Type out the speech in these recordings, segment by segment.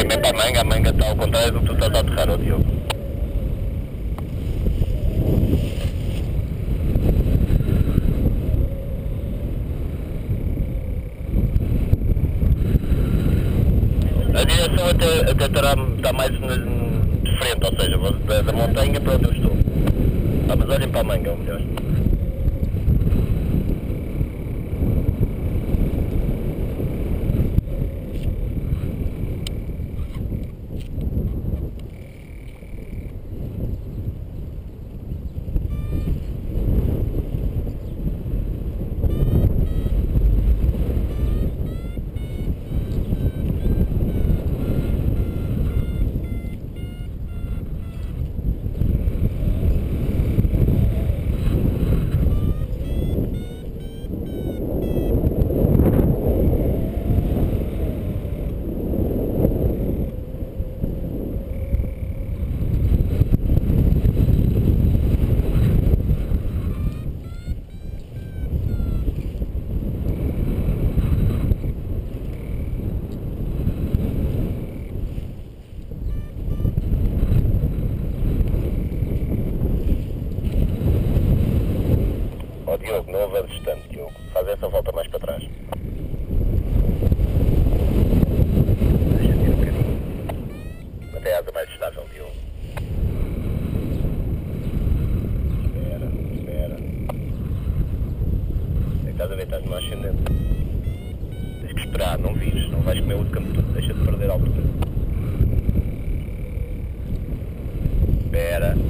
vem para a manga está ao contrário do que tu estás a aterrar, ó Diogo. A direção até está mais de frente, ou seja, da montanha para onde eu estou. Ah, mas olhem para a manga, é o melhor. Ó Diogo, não avances tanto, Diogo. Faz essa volta mais para trás. Deixa-te ir um bocadinho. Mantém a asa mais estável, Diogo. Espera. É que estás a ver, estás no ascendente. Tens que esperar, não vires. Não vais comer o de campo todo. Deixa-te perder a altura. Espera.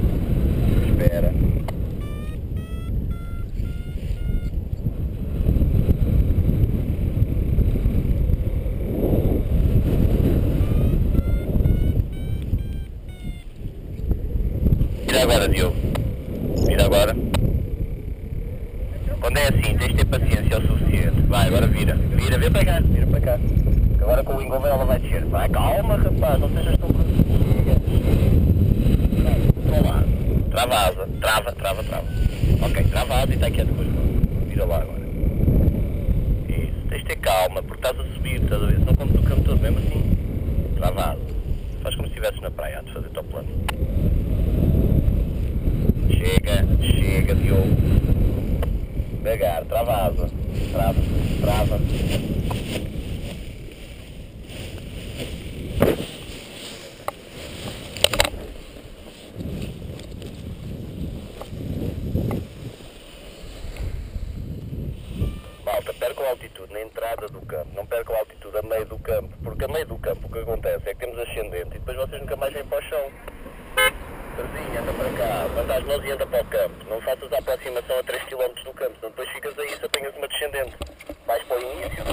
Vira agora, Diogo. Vira agora. Quando é assim, tens de ter paciência o suficiente. Vai, agora vira. Vira para cá. Agora com o envolver ela vai descer. Vai, calma, rapaz. Não sejas tão... Vai, para lá. Trava a asa. Trava. Ok, trava a asa e está quieto depois. Vira lá agora. Isso. Tens de ter calma, porque estás a subir, estás a ver? Senão como tu canto todo mesmo assim. Trava a asa. Faz como se estivesses na praia, a te fazer top plano. Chega, Diogo. Devagar, trava a asa. Trava. Malta, percam a altitude na entrada do campo. Não percam a altitude a meio do campo. Porque a meio do campo o que acontece é que temos ascendente e depois vocês nunca mais vêm para o chão. Terzinho, anda para cá, levanta as mãos e anda para o campo. Não faças a aproximação a 3 km do campo, senão depois ficas aí se apanhas uma descendente. Vais para o início.